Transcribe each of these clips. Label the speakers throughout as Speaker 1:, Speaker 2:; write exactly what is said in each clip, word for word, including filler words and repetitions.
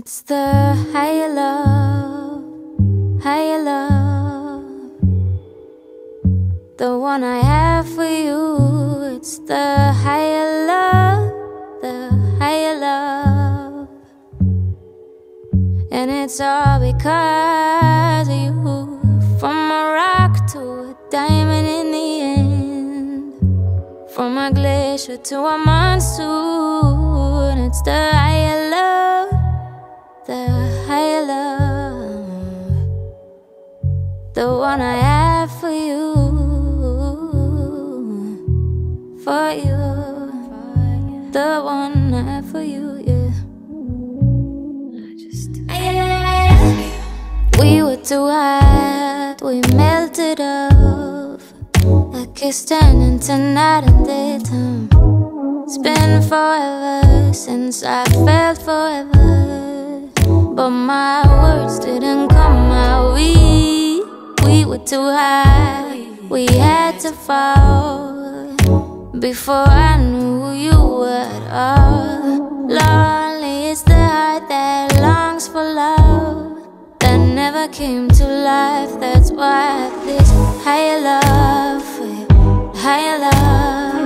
Speaker 1: It's the higher love, higher love, the one I have for you. It's the higher love, the higher love, and it's all because of you. From a rock to a diamond in the end, from a glacier to a monsoon. It's the higher love, the higher love, the one I have for you, for you, the one I have for you, yeah. I just We were too hot, we melted off. A kiss turned into night and daytime. It's been forever since I felt forever, but my words didn't come out. We, we were too high, we had to fall before I knew you at all. Lonely is the heart that longs for love, that never came to life. That's why I have this higher love for you, higher love,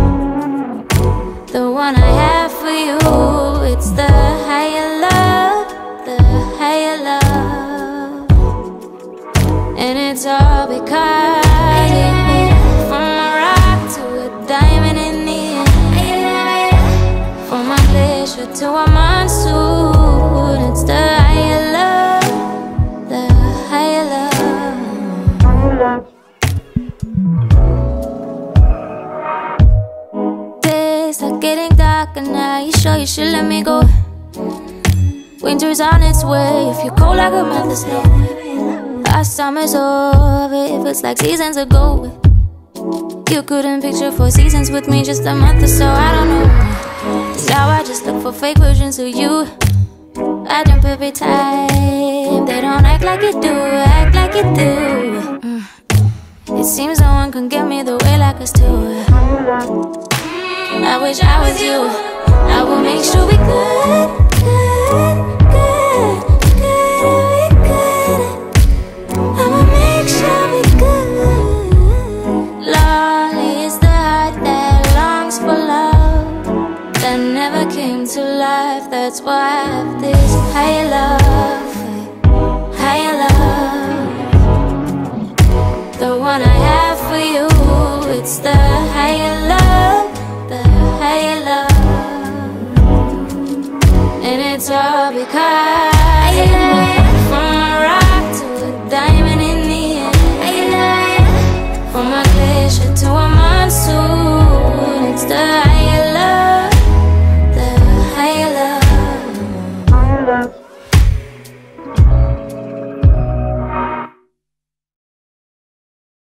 Speaker 1: the one I have for you. It's the higher love, the higher love, and it's all because of you. From a rock to a diamond in the end, from a glacier to a monsoon. It's the higher love, the higher love. Days are getting darker now, you sure you should let me go? Winter's on its way, if you're cold I could melt the snow. Our summer's over, it feels like seasons ago. You couldn't picture four seasons with me just a month or so, I don't know. Now I just look for fake versions of you. I jump every time, they don't act like you do, act like you do. mm. It seems no one can get me the way like us two. I wish I was you, I will make sure we good, good, good, good, we good. I will make sure we good. Lonely is the heart that longs for love, that never came to life. That's why I have this higher love, higher love, the one I have for you. It's the higher love, the higher love, and it's all because